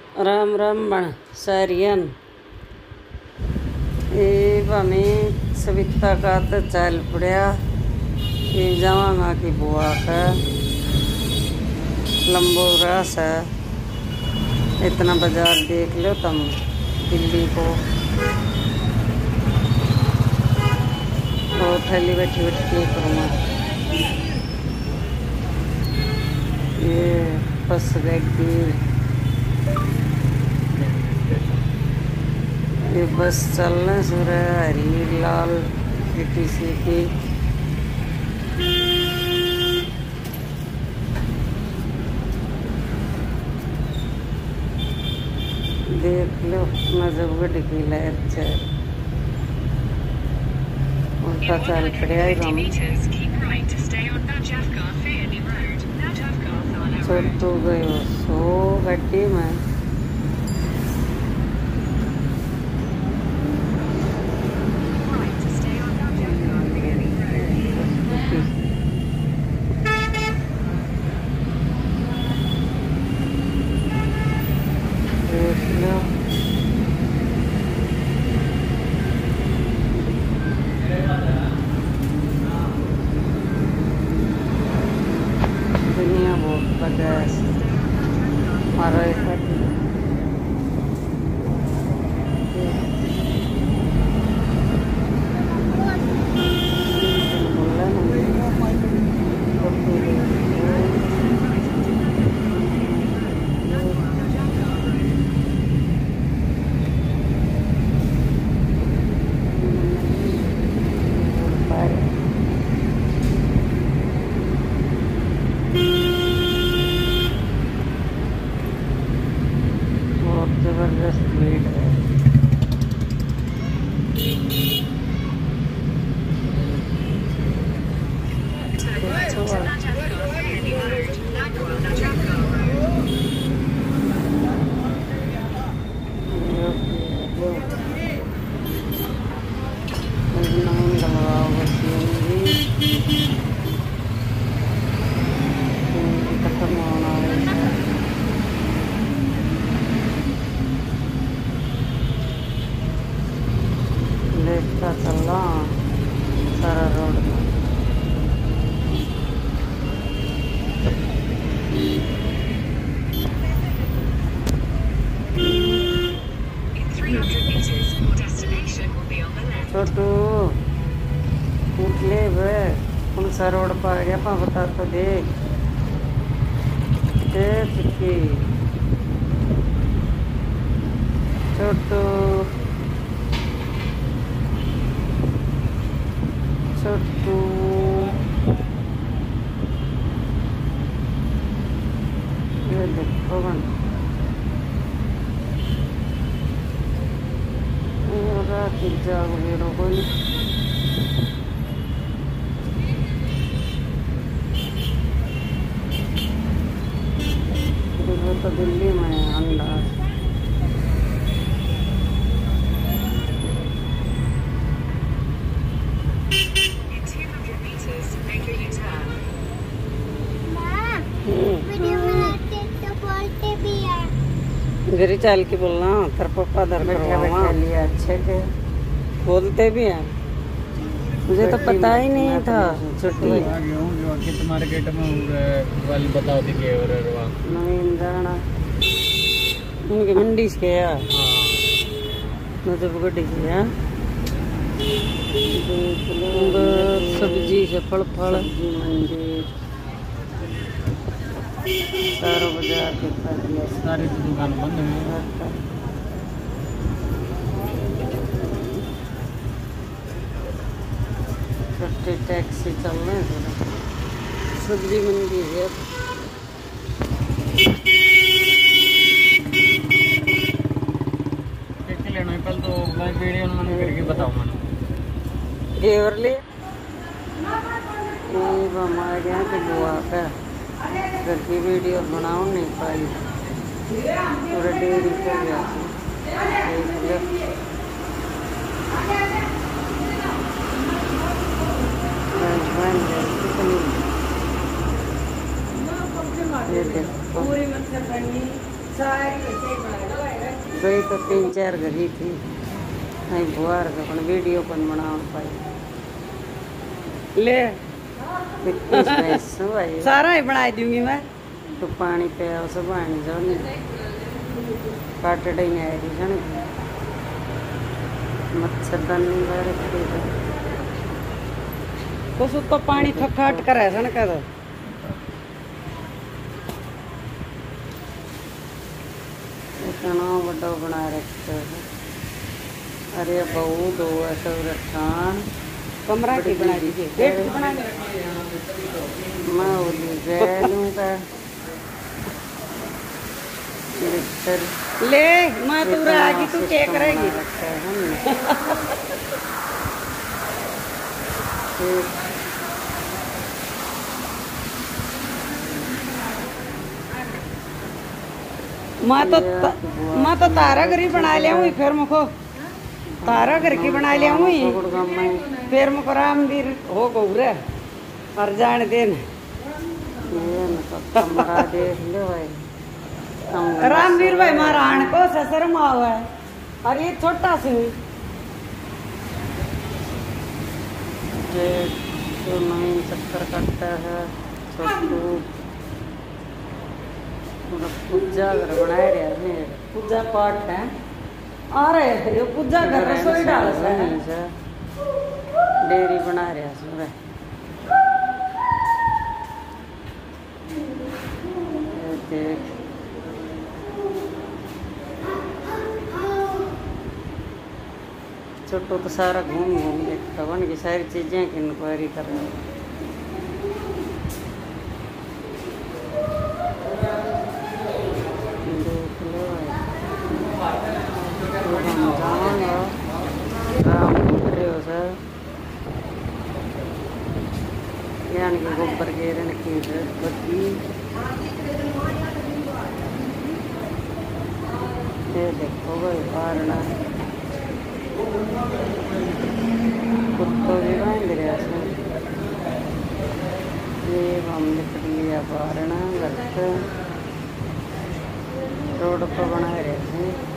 राम राम बण सारियन ये हमें सविता का तो चल पड़ा ये जावांगा की बुआ का लंबो रास है। इतना बाजार देख लो तुम दिल्ली को और थैली बैठी बैठी के करूँगा ये बस गई। ये बस चलने सुर हरी लाल टीसी की देख लो नजबगढ़ की लहर है। उल्टा चल पड़ा छोटू गयो सो गड्डी में दुनिया बहुत बड़ा हमारा जबरदस्त भीड़ है। देखता चलना सारा रोड में छोटू उठ ले वे कौन सा रोड पर आ गया पा बता तो देख चुकी छोटू छोटू ये देखो बन रात जाग बेरो कोई तो दिल्ली में अंदाज घरी चाल के बोलना तेरा पापा दर लिया अच्छे के बोलते भी हैं। मुझे तो पता ही नहीं था छुट्टी कि तुम्हारे गेट में वाली बताओ थी के और नहीं जाना उनकी मंडी से गया मतलब गड्डी से है सब्जी से फल फल मंडी सारा बाजार के सारी दुकान बंद है। छोटी टैक्सी चल रहे हैं सब्जी मंडी है। लेना पहले तो भाई वीडियो मैंने करके बताओ मैंने घेवर ले हमारे यहाँ की बुआ का घर की वीडियो बनाओ नहीं पाई पूरा डेरी हो गया ये देखो गई तो 3-4 घरी थी नहीं बुआर का अपन वीडियो पर बना पाई ले सारा ही बना दूंगी मैं तो पानी पे सब पानी जाओ काट नहीं आए सन मच्छरदानी कुछ तो पानी थकाट करे सन कर इतना बड़ा बना रखा है। अरे बहू दो ऐसा रखान कमरा की बना दीजिए गेट की बना मैं लूँगा ले मैं तू रहेगी तू क्या करेगी मैं तो तारा घर ही बना लिया हूँ फिर मुझको तारा घर की बना लिया हूँ फिर मुझको रामवीर हो गौरे और जान देन रामवीर भाई महाराण को ससुर माँ हुआ है और ये छोटा सी हुई जो नहीं चक्कर काटता है छोटू पूजा घर बनाए रहे पूजा पाठ है आ रहे ये पूजा घर रसोई डाल डेयरी बना रहे सुबह छोटू तो सारा घूम घूम के बन की सारी चीजें की इंक्वायरी कर रहे हैं के गोबर के की बत्ती ये देखो भाई पारना कुत्तों भी बांध रहे ये हम निकल लिया पारना गलत रोड पर बना रहे थे